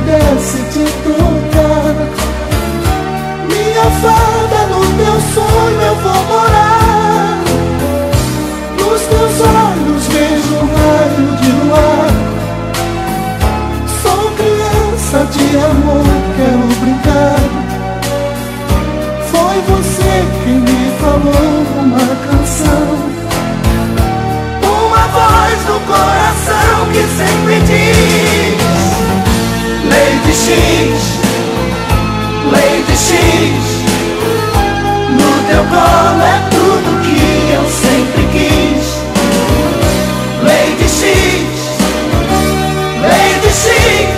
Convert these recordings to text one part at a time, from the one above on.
pudesse te tocar. Minha fada, no teu sonho eu vou morar. Nos teus olhos vejo um raio de luar. Sou criança de amor, quero brincar. Foi você quem me falou uma canção, uma voz do coração que sempre diz: Lady X, Lady X, no teu colo é tudo que eu sempre quis. Lady X, Lady X,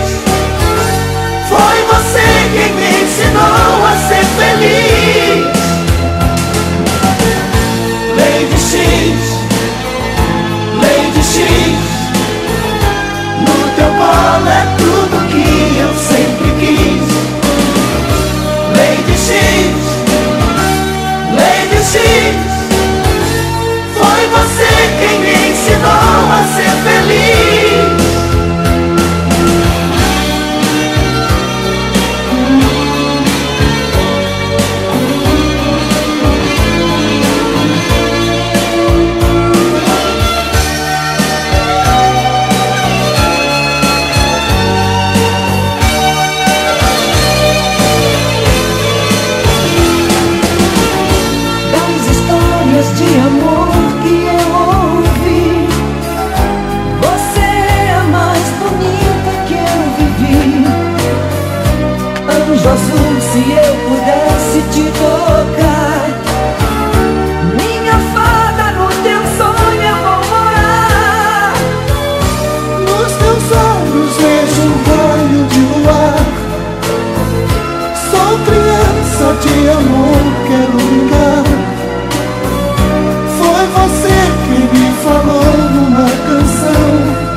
foi você quem me ensinou a ser feliz. Lady X, Lady X, no teu colo é tudo que eu sempre quis. Lady X, Lady X, foi você quem me ensinou a ser feliz. De amor que eu ouvi, você é a mais bonita que eu vivi. Anjo azul, se eu pudesse te tocar. Minha fada, no teu sonho eu vou morar. Nos teus olhos vejo um raio de luar. Sou criança de amor, quero brincar. Foi você que me falou numa canção,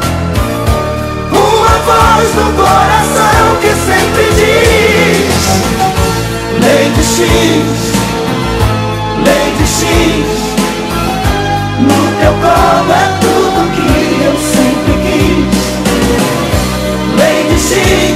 uma voz do coração que sempre diz: Lady X, Lady X, no teu colo é tudo que eu sempre quis. Lady X,